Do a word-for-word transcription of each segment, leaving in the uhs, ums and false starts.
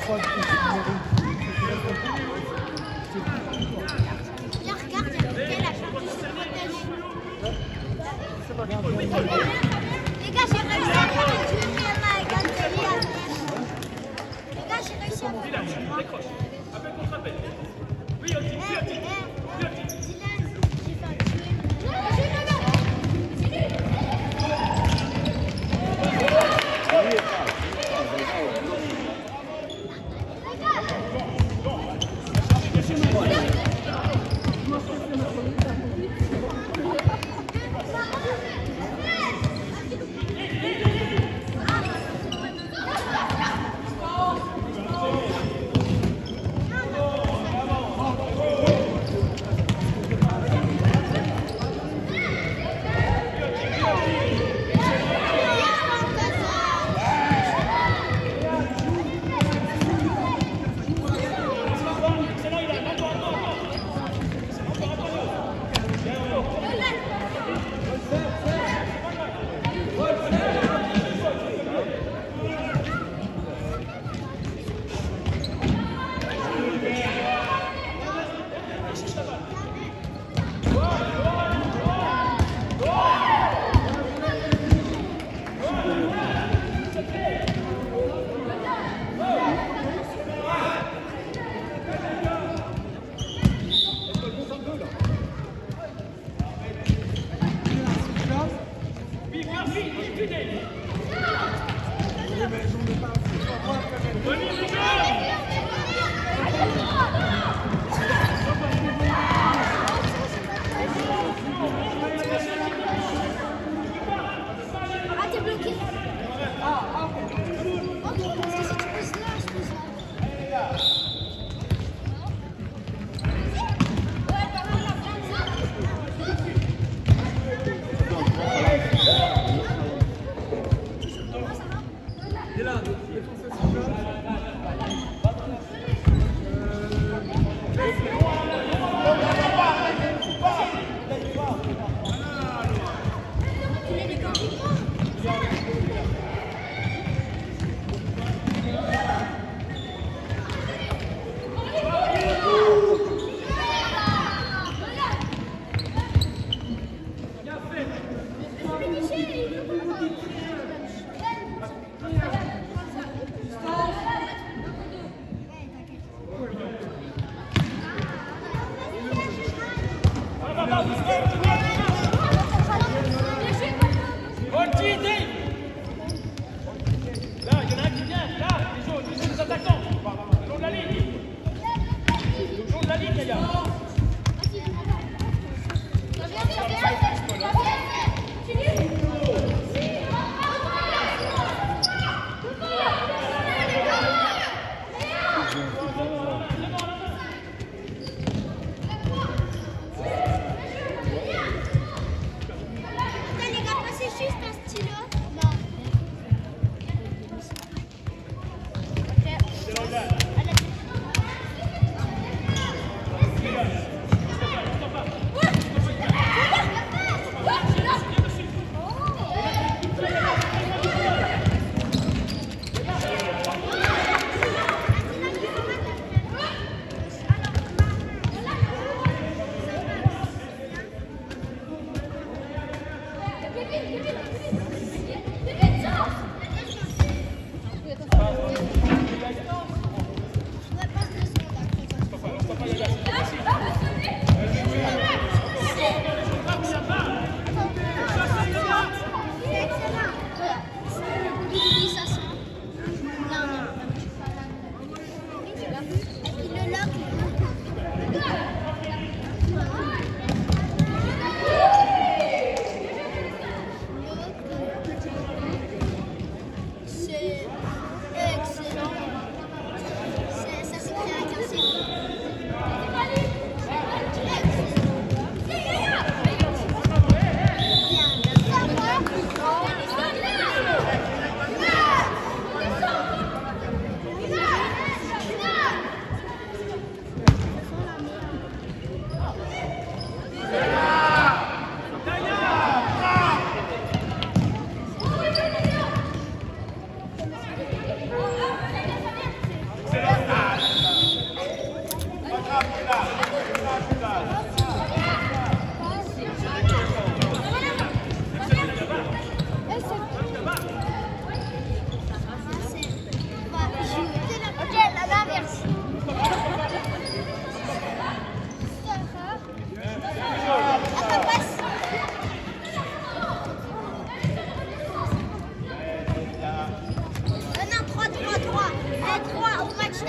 regarde, il y a Miguel à faire du sabotage. Les gars, j'ai réussi à faire un tuer avec un télé à faire. Les gars, j'ai réussi à faire un tuer. Appelle contre appel. Oui, on dit, oui, on dit.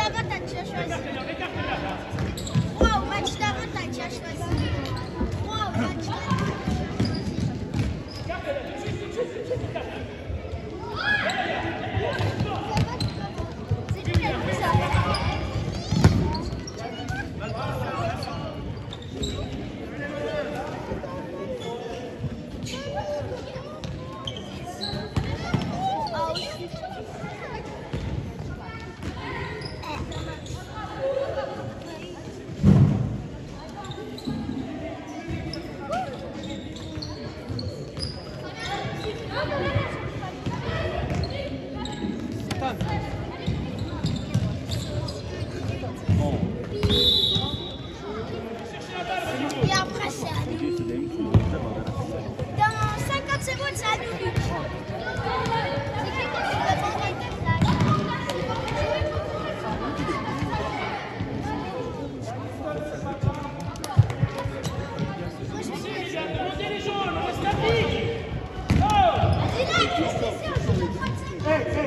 d'avantage, tu as choisi. Wow, match d'avantage, tu as choisi. Wow, match c'est bien ça. Et après, c'est à nous. Dans cinquante secondes, c'est à nous, Luc. C'est qui qui fait le bon Demandez les gens, on reste à pique. Oh! Vas-y, là, qu'est-ce que c'est?